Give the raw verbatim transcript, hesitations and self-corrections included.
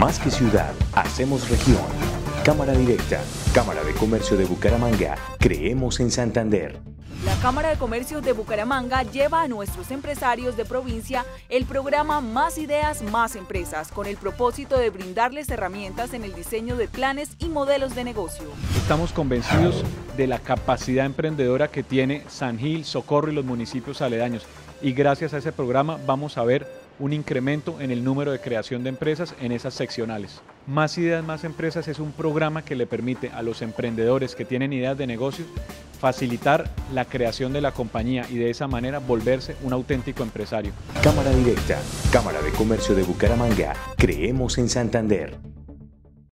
Más que ciudad, hacemos región. Cámara Directa, Cámara de Comercio de Bucaramanga, creemos en Santander. La Cámara de Comercio de Bucaramanga lleva a nuestros empresarios de provincia el programa Más Ideas, Más Empresas, con el propósito de brindarles herramientas en el diseño de planes y modelos de negocio. Estamos convencidos de la capacidad emprendedora que tiene San Gil, Socorro y los municipios aledaños, y gracias a ese programa vamos a ver un incremento en el número de creación de empresas en esas seccionales. Más Ideas, Más Empresas es un programa que le permite a los emprendedores que tienen ideas de negocios facilitar la creación de la compañía y de esa manera volverse un auténtico empresario. Cámara Directa, Cámara de Comercio de Bucaramanga, creemos en Santander.